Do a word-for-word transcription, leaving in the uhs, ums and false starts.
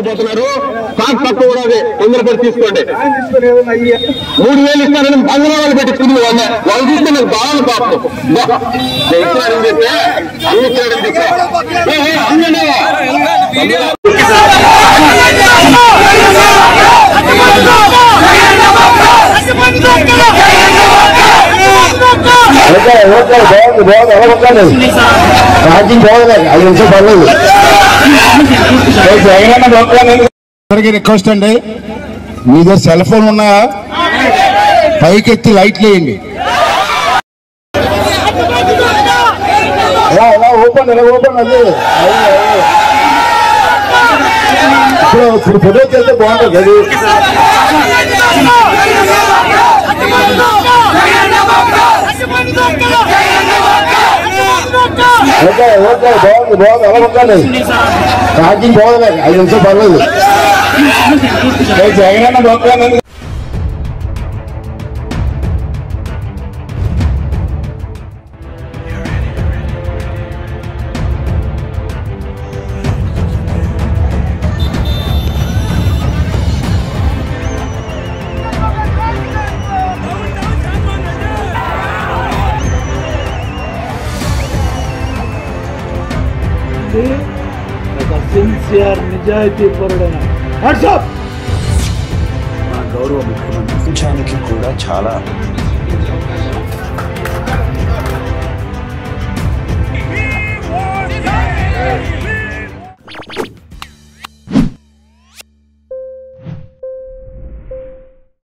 పోతున్నారు. స్టాక్ తక్కువ కూడా తొందరపడి తీసుకోండి. మూడు వేలు ఇస్తారని బంగ్లా వాళ్ళు పెట్టి తిరిగి వాళ్ళ వాళ్ళు చూస్తే నాకు బాగా పాపం ఇచ్చారని చెప్పి అన్ని ఇచ్చారని చెప్పి అన్నీ రాజ్యం బాగోలేదు. ఐదు నిమిషాలు పర్లేదు. అందరికీ రిక్వెస్ట్ అండి, మీ దగ్గర సెల్ ఫోన్ ఉన్నాయా? పైకెత్తి లైట్లు వేయండి. ఓపెన్ ఎలా ఓపెన్ అది ఇప్పుడు ఇప్పుడు ఫోటోకి వెళ్తే బాగుంటుంది. అది ఓకే ఓకే బాగుంది బాగుంది ఎలా ఉంటాను. రాజ్యం బాగోలేదు. ఐదు నిమిషాలు పర్లేదు. జగన్ బాగుంది. సిన్సియర్ నిజాయితీ పరుడైన మా గౌరవ ముఖ్యమంత్రి కూడా చాలా